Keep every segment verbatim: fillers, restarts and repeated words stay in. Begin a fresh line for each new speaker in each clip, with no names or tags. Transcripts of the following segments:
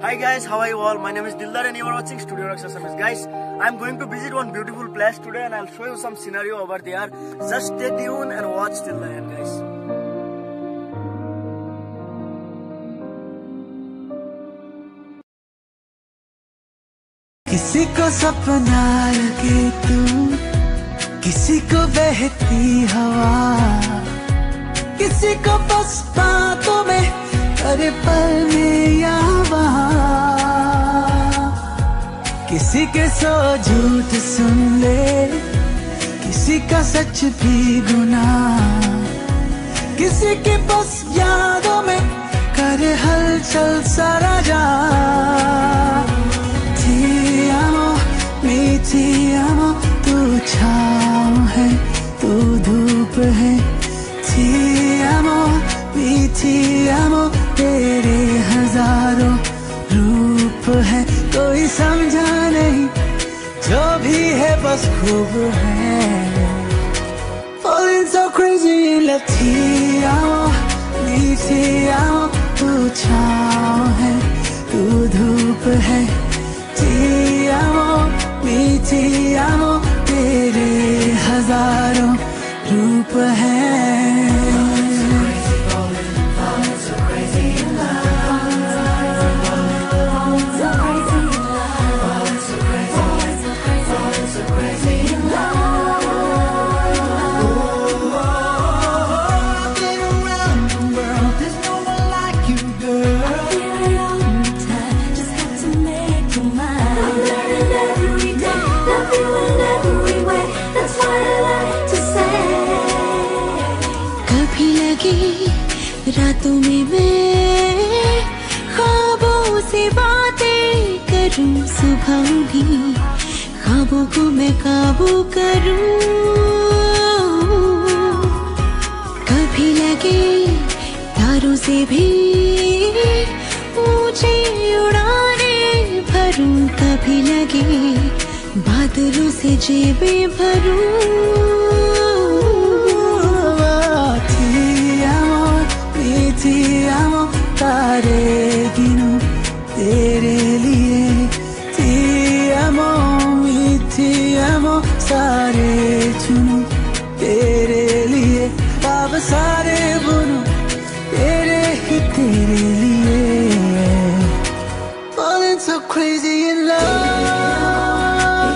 Hi guys, how are you all? My name is Dildar and you are watching Studio Raksha Service. Guys, I am going to visit one beautiful place today and I'll show you some scenario over there. Just stay tuned and watch till the end, guys.
किसी को सपना लगे तू, किसी को बहती हवा, किसी को बस बातों में करे पल में या वहाँ, किसी के सौ झूठ सुन ले, किसी का सच भी गुनाह, किसी के बस यादों में करे हलचल सारा जहां। Ti amo, mi ti amo, तू छाँव है, तू धूप है। Ti amo, mi ti amo, तेरे हजारों रूप है। कोई समझा नहीं, जो भी है बस खूब है। Falling so crazy in love, ti amo, mi ti amo, तू छाँव है, तू धूप है। Ti amo, mi ti amo, तेरे हजारों रूप हैं। रातों में मैं ख्वाबों से बातें करूं, सुबह भी ख्वाबों को मैं काबू करूं। कभी लगे तारों से भी ऊंची उड़ाने भरूं, कभी लगे बादलों से जेबें भरूं। Ti amo, तारे गिनूं तेरे लिए। Ti amo, mi ti amo, सारे चुनूं तेरे लिए। अब सारे बुनूं तेरे ही तेरे लिए। Falling so crazy in love,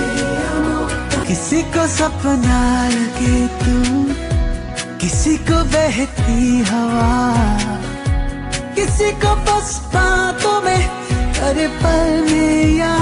किसी को सपना लगे तू, किसी को बहती हवा, किसी को बस बातों में करे पल में या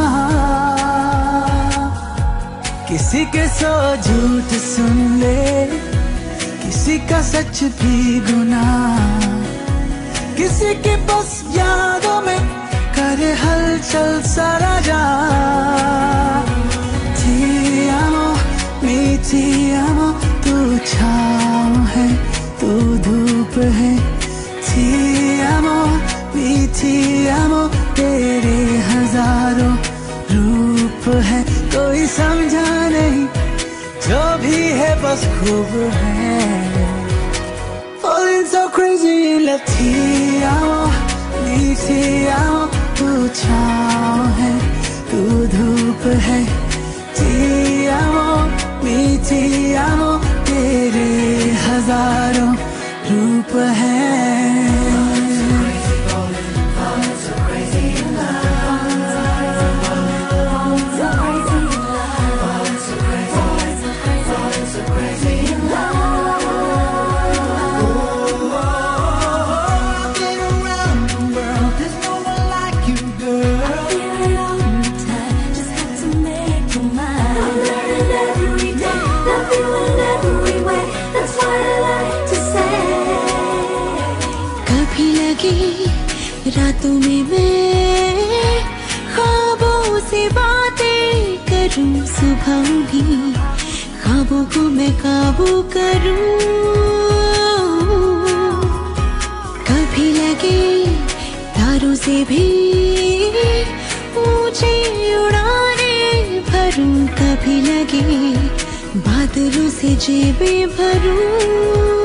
वहाँ, किसी के सौ झूठ सुन ले, किसी का सच भी गुनाह, किसी के बस यादों में करे हलचल सारा जहां। Ti amo, mi ti amo, तू छाँव है, तू धूप है। Ti amo, mi ti amo, तेरे हजारों रूप है। कोई समझा नहीं, जो भी है बस खूब है। Falling so crazy in love, ti amo, mi ti amo, तू छाँव है, तू धूप है। Ti amo, mi ti amo, तेरे हजारों रूप हैं। रातों में मैं ख्वाबों से बातें करूं, सुबह भी ख्वाबों को मैं काबू करूं। कभी लगे तारों से भी ऊंची उड़ाने भरूं, कभी लगे बादलों से जेबें भरूं।